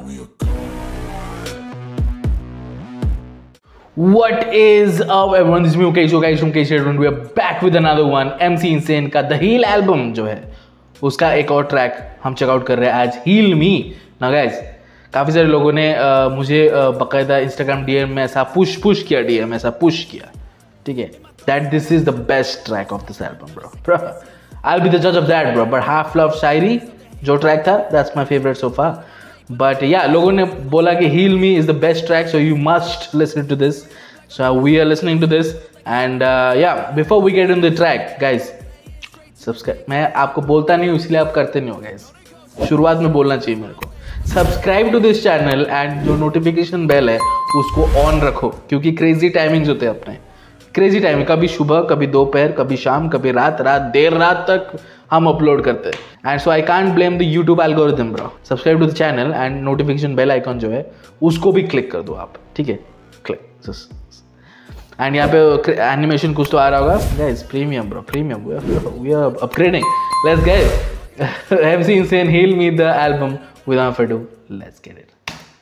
What is up everyone, this is me Mukesh from Mukesh and we are back with another one. MC Insane का The Heal album जो है उसका एक और track हम checkout कर रहे हैं आज, Heal Me. ना गाइस, काफ़ी सारे लोगों ने मुझे बाकायदा इंस्टाग्राम डीएम में ऐसा पुश किया, ठीक है, that this is the best track of this album bro. I'll be the judge of that bro, but Half Love Shairi जो ट्रैक था that's my favorite so far. But yeah, लोगों ने बोला कि Heal Me is the best track, so you must listen to this. So we are listening to this and yeah, before we get into the track, guys, subscribe. मैं आपको बोलता नहीं हूँ इसलिए आप करते नहीं हो guys. शुरुआत में बोलना चाहिए मेरे को. Subscribe to this channel and जो notification bell है उसको on रखो, क्योंकि crazy timings होते हैं अपने. Crazy timing, कभी सुबह, कभी दोपहर, कभी शाम, कभी रात, देर रात तक हम अपलोड करते हैं. And so I can't blame the YouTube algorithm bro. Subscribe to the channel and notification bell icon जो है उसको भी क्लिक कर दो आप, ठीक है, क्लिक. एंड यहाँ पे एनिमेशन कुछ तो आ रहा होगा guys. Premium bro, premium, we are upgrading. Let's get MC Insane, Heal Me the album. Without further ado, let's get it.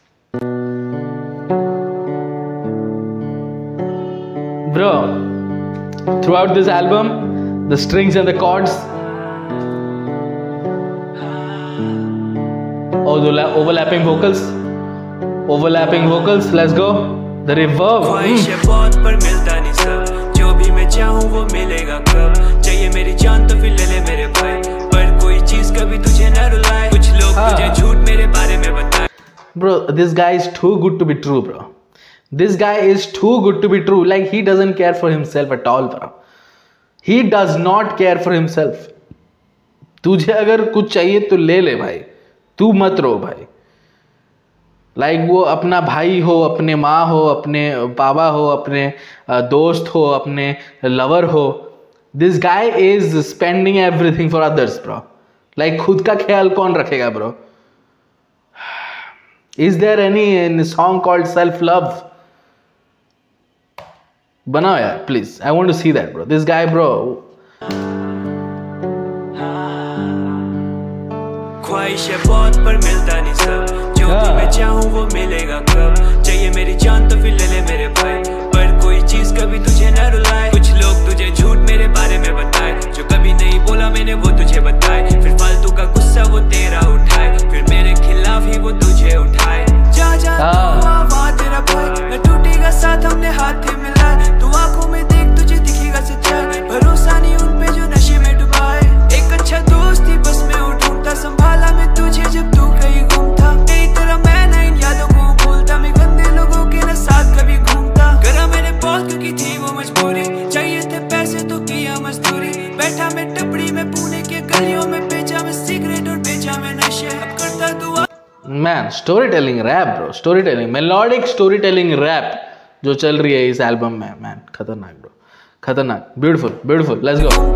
Bro, throughout this album, the strings and the chords, oh, the overlapping vocals, let's go. The reverb. ख्वाहिशें बहुत पर मिलता नहीं सब, जो भी मैं चाहूँ वो मिलेगा कब. चाहिए मेरी जान तो फिर ले ले मेरे भाई, पर कोई चीज कभी तुझे न रुलाए. कुछ लोग तुझे झूठ मेरे बारे में बताए. Bro, this guy is too good to be true, bro. This guy is too good to be true. Like, he doesn't care for himself at all, bro. He does not care for himself. तुझे अगर कुछ चाहिए तो ले ले भाई, तू मत रो भाई. Like, वो अपना भाई हो, अपने माँ हो, अपने बाबा हो, अपने दोस्त हो, अपने लवर हो. This guy is spending everything for others, bro. Like, खुद का ख्याल कौन रखेगा, bro? Is there any song called Self Love? बनाओ यार please, I want to see that bro. This guy bro. ख्वाहिशें बहुत पर मिलता नहीं सब, जो भी मैं चाहूँ वो मिलेगा कब. चाहिए मेरी जान तो फिर ले ले मेरे भाई, पर कोई चीज कभी तुझे न रुलाए. कुछ लोग तुझे झूठ मेरे बारे में बताए, जो कभी नहीं बोला मैंने वो तुझे बताए. फिर फालतू का गुस्सा वो तेरा उठाए, फिर मेरे खिलाफ ही वो तुझे उठाए. जा जा वहाँ तेरा भाई, मैं टूटेगा साथ हमने हाथ थे मिला. तू आंखों में देख तुझे दिखेगा सच्चाई, भरोसा नहीं उन पे जो नशे में डुबाए. एक अच्छा दोस्त ही बस मैं ढूंढता, संभाला मैं तुझे जब तू कहीं घूमता. तेरी तरह मैं न इन यादों को भूलता, मैं गंदे लोगों के न साथ कभी घूमता. करा मैंने बहुत क्योंकि थी वो मजबूरी, चाहिए थे पैसे तो किया मजदूरी. बैठा मैं टपड़ी में पुणे के गलियों में, बेचा मैं सिगरेट और बेचा मैं नशे. अब करता दुआ. Man, story telling rap bro, story telling, melodic story telling rap जो चल रही है इस एल्बम में. मैन, खतरनाक ब्रो, खतरनाक. Beautiful, beautiful. Let's go.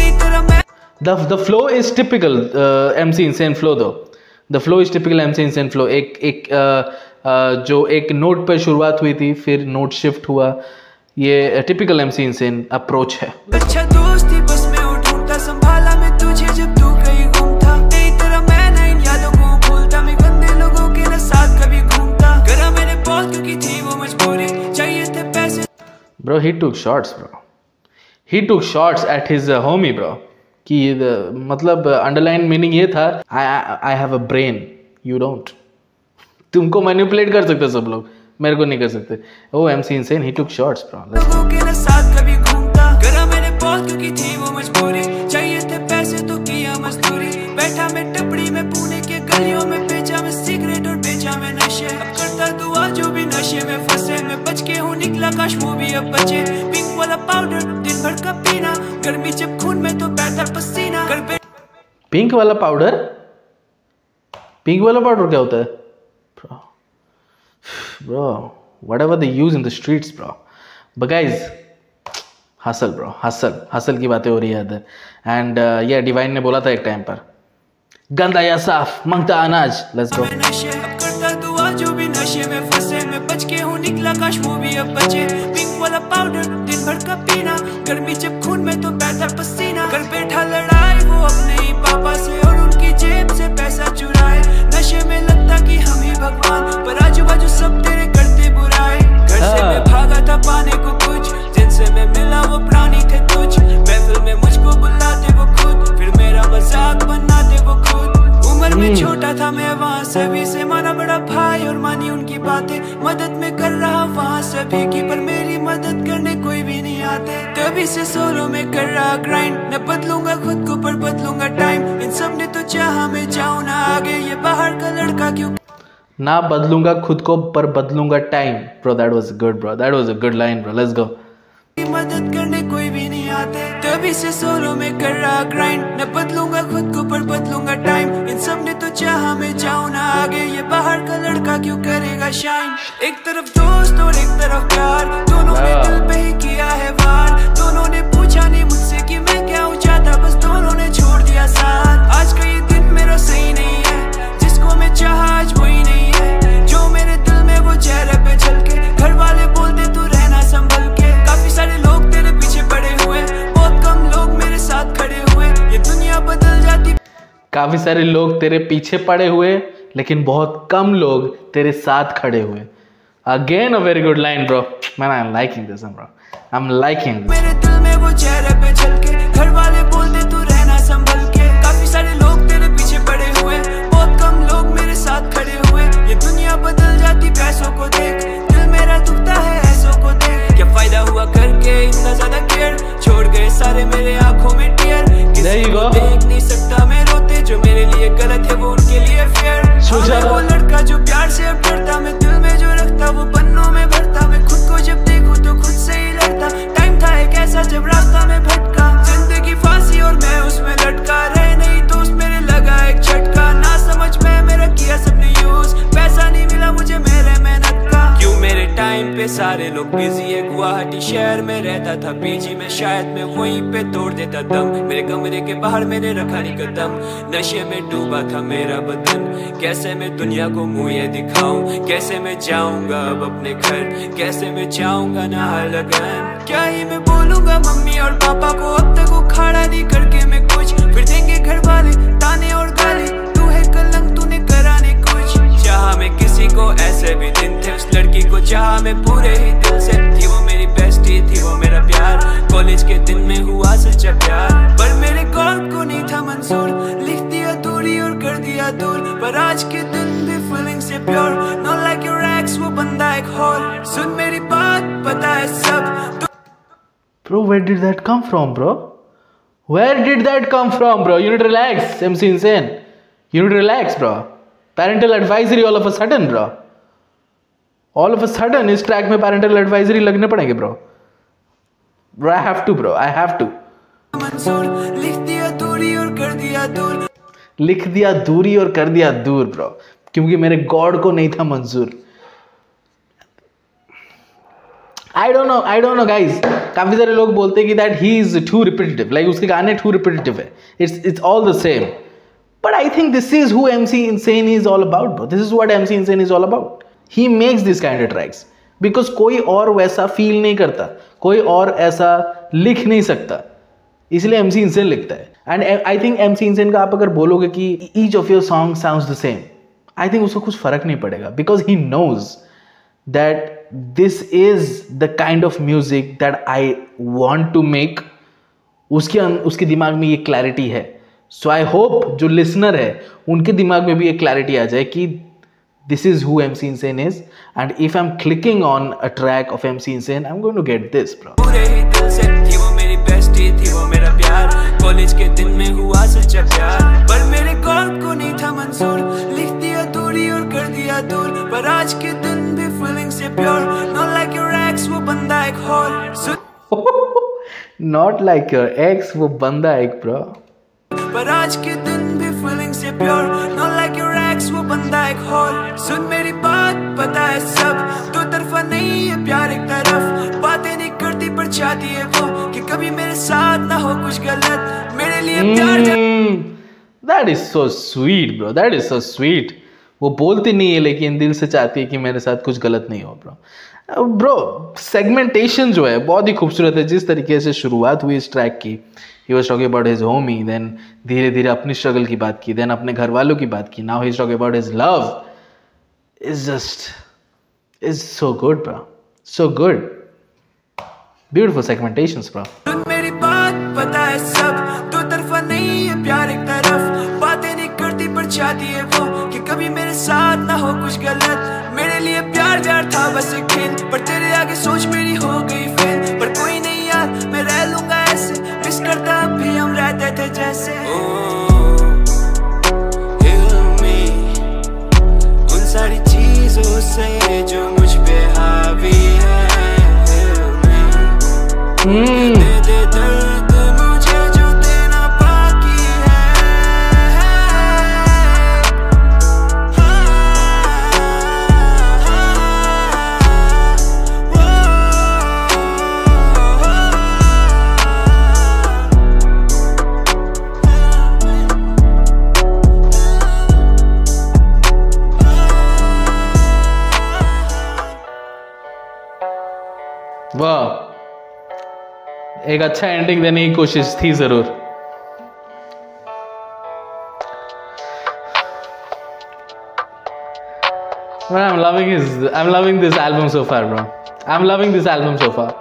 The flow is typical MC Insane flow though. The flow is typical MC Insane flow. एक जो एक नोट पर शुरुआत हुई थी, फिर नोट शिफ्ट हुआ. ये टिपिकल MC Insane अप्रोच है. अच्छा दोस्त ही बस मैं ढूंढता, संभाला मैं तुझे जब तू कहीं घूमता. तेरी तरह मैं न इन यादों को भूलता, मैं गंदे लोगों के न साथ कभी घूमता. करा मैंने बहुत क्योंकि थी वो मजबूरी, चाहिए थे पैसे. Bro, he took shots bro. He took shots at his homie bro. कि मतलब अंडरलाइन मीनिंग ये था, I have a brain, you don't. तुमको मैनिपुलेट कर सकते सब लोग, मेरे को नहीं कर सकते. Oh, MC Insane, he took shots bro. लोगों के न साथ कभी घूमता. करा मैंने बहुत क्योंकि थी वो मजबूरी, चाहिए थे पैसे तो किया मजदूरी. बैठा मैं टपड़ी में पुणे के गलियों में, बेचा मैं सिगरेट और बेचा मैं नशे. अब करता दुआ जो भी नशे में फंसे, मैं बच के हूँ निकला काश वो भी अब बचे. पिंक वाला पाउडर दिन भर का पीना, गर्मी जब खून में तो बहता पसीना. पिंक वाला पाउडर, पिंक वाला पाउडर क्या होता है bro? Whatever they use in the streets bro. But guys, hustle bro, hustle की बातें हो रही है इधर. एंड ये डिवाइन ने बोला था एक टाइम पर, गंदा या साफ मांगता अनाज. Let's go. करता दुआ जो भी नशे में फंसे, मैं बच के हूँ निकला काश वो भी अब बचे. पिंक वाला पाउडर दिन भर का पीना, गर्मी जब खून में तो बहता पसीना. कर बैठा लड़ाई वो अपने ही पापा से, और उनकी जेब से पैसा चुराए. नशे में लगता कि हम ही भगवान. में छोटा था मैं वहाँ सभी से माना बड़ा भाई और मानी उनकी बातें, मदद में कर रहा वहाँ सभी की, पर मेरी मदद करने कोई भी नहीं आते। तभी से सोलो में कर रहा ग्राइंड, न बदलूंगा खुद को पर बदलूंगा टाइम। इन सब ने तो चाहा मैं जाऊँ ना आगे, ये बाहर का लड़का क्यों ना बदलूंगा खुद को पर बदलूंगा time. Bro that was good bro, that was a good line bro, let's go. मदद करने कोई भी नहीं आते। तभी से सोलो में कर रहा ग्राइंड, न बदलूंगा खुद को पर बदलूंगा टाइम। इन सब ने तो चाहा मैं जाऊँ ना आगे, ये बाहर का लड़का क्यों करेगा शाइन। एक तरफ दोस्त और एक तरफ प्यार, दोनों ने दिल पे ही किया है वार। दोनों ने पूछा नहीं मुझसे कि मैं क्या हूँ चाहता, बस दोनों ने छोड़ दिया साथ। आज का ये दिन मेरा सही नहीं है, जिसको मैं चाहा आज वही नहीं है। जो मेरे दिल में वो चेहरे पे झलके, घर वाले बोलते तू रहना संभल के। काफी सारे लोग तेरे पीछे पड़े हुए, बहुत कम लोग मेरे साथ खड़े हुए। ये दुनिया बदल जाती, काफी सारे लोग तेरे पीछे पड़े हुए, लेकिन बहुत कम लोग तेरे साथ खड़े हुए। Again a very good line bro, man I am liking this bro, I am liking. मेरे दिल में वो चेहरे पे झलके, घर वाले बोलते तू रहना संभल के। काफी सारे लोग तेरे पीछे पड़े हुए, बहुत कम लोग मेरे साथ खड़े हुए। ये दुनिया बदल जाती पैसों को देख, दिल मेरा दुखता है ऐसों को देख। क्या फायदा हुआ करके इतना ज्यादा केयर, छोड़ गए सारे मेरे आंखों में टीयर। किसी को देख नहीं सकता मैं रोते, जो मेरे लिए गलत है वो उनके लिए फेयर। वो लड़का जो प्यार से अब डरता, मैं दिल में जो रखता वो पन्नों में भरता। मैं खुद को जब देखूं तो खुद से ही लड़ता, टाइम था एक ऐसा जब रास्ता में भटका। जिंदगी फांसी और मैं उसमें लटका, रहे नहीं दोस्त मेरे लगा एक झटका। ना समझ में मेरा किया सबने यूज, पैसा नहीं मिला मुझे मेरे मेहनत का। क्यों मेरे टाइम पे सारे लोग बिजी है, गुवाहाटी शहर में रहता था पीजी में, शायद मैं वहीं पे तोड़ देता दम। मेरे कमरे के बाहर मैंने रखा नहीं कदम, नशे में डूबा था मेरा बदन। कैसे मैं दुनिया को मुंह ये दिखाऊं, कैसे मैं जाऊंगा अब अपने घर, कैसे मैं जाऊंगा ना लगन। क्या ही मैं बोलूंगा मम्मी और पापा को, अब तक उखाड़ा नहीं करके मैं कुछ। फिर देंगे घर वाले ताने और गाली, तू है कलंक तूने करा नहीं कुछ। चाहा मैं किसी को ऐसे भी दिन थे, उस लड़की को चाहा मैं पूरे ही दिल से। थी वो मेरी बेस्टी, थी वो मेरा प्यार, कॉलेज के दिन में हुआ सच्चा प्यार। पर मेरे गॉड को नहीं था मंजूर, लिख दिया दूरी और कर दिया दूर। पर आज के दिन भी फीलिंग से pure, not like your ex वो बंदा एक और। सुन मेरी बात पता है सब। Bro, where did that come from, bro? Where did that come from, bro? You need to relax, MC Insane. You need to relax, bro. Parental advisory all of a sudden, bro. All of a sudden, इस track में parental advisory लगने पड़ेंगे, bro. Bro, I have to, bro. I have to. मंजूर, लिख दिया दूरी और कर दिया दूर। लिख दिया दूरी और कर दिया दूर, bro. क्योंकि मेरे गॉड को नहीं था मंजूर। I don't know guys, काफी सारे लोग बोलते हैं कि that he is too repetitive, like उसके गाने too repetitive है, it's all the same, but I think this is who MC Insane is all about, bro. This is what MC Insane is all about. He makes this kind of tracks because कोई और वैसा feel नहीं करता, कोई और ऐसा लिख नहीं सकता, इसलिए MC Insane लिखता है। And I think MC Insane का आप अगर बोलोगे कि each of your songs sounds the same, I think उसको कुछ फर्क नहीं पड़ेगा, because he knows that this is the kind of music that I want to make. उसके दिमाग में ये क्लैरिटी है, सो आई होप जो लिसनर है उनके दिमाग में भी ये क्लैरिटी आ जाए कि this is who MC Insane is, and if I'm clicking on a track of MC Insane, I'm going to get this, bro. पूरे ही दिल से थी वो मेरी बेस्टी, थी वो मेरा प्यार, कॉलेज के दिन में हुआ सच्चा प्यार। पर मेरे गॉड को नहीं था मंजूर, लिख दिया दूरी और कर दिया दूर। पर आज के दिन भी फीलिंग से pure, not like your ex वो बंदा एक और। नॉट लाइक योर एक्स वो बंदा एक, ब्रो। पर आज के दिन भी फीलिंग से pure, not like your ex वो बंदा एक और। सुन मेरी बात पता है सब, दो तरफा नहीं है प्यार एक तरफ। बातें नहीं करती पर चाहती है वो कि कभी मेरे साथ ना हो कुछ गलत, मेरे लिए प्यार। That is so sweet, bro. That is so sweet. वो बोलती नहीं है लेकिन दिल से चाहती है कि मेरे साथ कुछ गलत नहीं हो, ब्रो। ब्रो सेगमेंटेशन जो है बहुत ही खूबसूरत है, जिस तरीके से शुरुआत हुई इस ट्रैक की। He was talking about his homie, then धीरे धीरे अपनी स्ट्रगल की बात की, then अपने घर वालों की बात की, now he's talking about his love. It's so good, bro. So good. Beautiful segmentations, bro. मेरी बात पता है सब, दो तरफा नहीं है प्यार एक तरफ। बातें नहीं करती पर चाहती है वो कि कभी मेरे साथ ना हो कुछ गलत। मेरे लिए प्यार व्यार था बस एक खेल, पर तेरे आगे सोच मेरी हो गई फेल। पर कोई नहीं यार, मैं रह लूंगा ऐसे, मिस करता अब भी हम रहते थे जैसे। उन सारी चीजों से जो मुझ पे हावी है, दे दे दर्द मुझे जो देना बाकी है। वाह, एक अच्छा एंडिंग देने की कोशिश थी जरूर। But I'm loving this album so far, bro. I'm loving this album so far.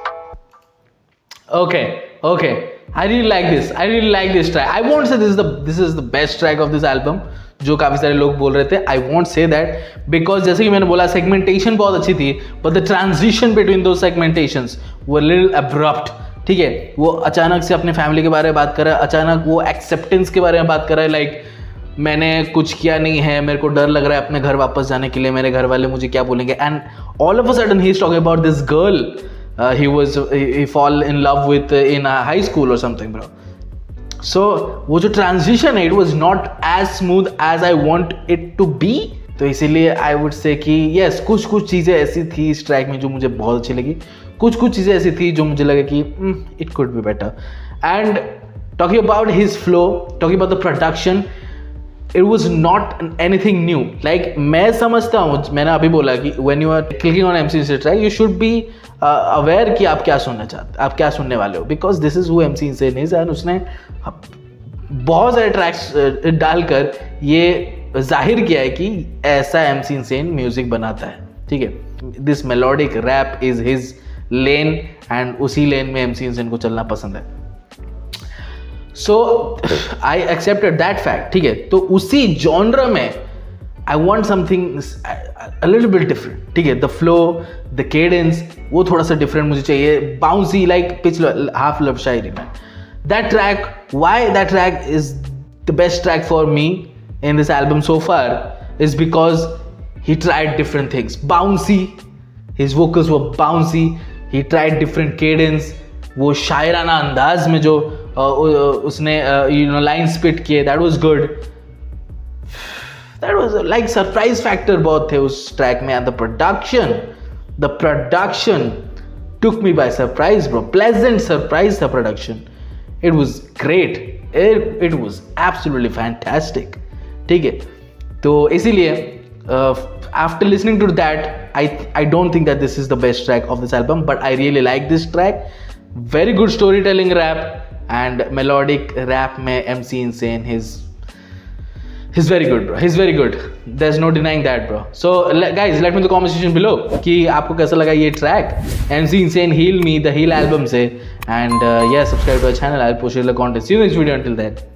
Okay. I really like this track. I won't say this is the best track of this album, जो काफी सारे लोग बोल रहे थे. I won't say that because जैसे कि मैंने बोला segmentation बहुत अच्छी थी, but the transition between those segmentations were a little abrupt. ठीक है, वो अचानक से अपने फैमिली के बारे में बात कर रहा है, अचानक वो एक्सेप्टेंस के बारे में बात कर रहा है, लाइक मैंने कुछ किया नहीं है, मेरे को डर लग रहा है अपने घर वापस जाने के लिए, मेरे घर वाले मुझे क्या बोलेंगे। And all of a sudden he is talking about this girl he fall in love with in a high school or something, bro. So वो जो ट्रांजिशन है, it was not as smooth as I want it to be. तो इसीलिए I would say कि yes, कुछ चीज़ें ऐसी थी इस ट्रैक में जो मुझे बहुत अच्छी लगी, कुछ चीज़ें ऐसी थी जो मुझे लगा कि it could be better. And talking about his flow, talking about the production, it was not anything new. Like मैं समझता हूँ, मैंने अभी बोला कि when you are clicking on MC Insane track, you should be aware कि आप क्या सुनना चाहते, आप क्या सुनने वाले हो, because this is who MC Insane is. and उसने बहुत सारे ट्रैक्स डालकर ये जाहिर किया है कि ऐसा MC Insane म्यूजिक बनाता है। ठीक है, this melodic rap is his lane and उसी लेन में MC Insane को चलना पसंद है। So I accepted that fact. ठीक है, तो उसी जॉनर में I want something a little bit different. ठीक है, द फ्लो, द केडेंस, वो थोड़ा सा डिफरेंट मुझे चाहिए, बाउंसी लाइक पिछले हाफ लव शायरी में। That track, why that track is the best track for me in this album so far is because he tried different things. Bouncy, his vocals were bouncy. He tried different cadence. वो शायराना अंदाज में जो उसने line spit किए, that was good. That was like surprise factor बहुत थे उस track में. And the production took me by surprise, bro. Pleasant surprise the production. It was great. It was absolutely fantastic. ठीक है, तो इसीलिए after listening to that I don't think that this is the best track of this album, but I really like this track. Very good story telling rap and melodic rap में MC Insane, he's very good, bro. He's very good. There's no denying that, bro. So guys, let me know the comment section below कि आपको कैसा लगा ये track MC Insane Heal Me, the Heal album से. And yeah, subscribe to our channel. I'll post the content. See you next video. Until then.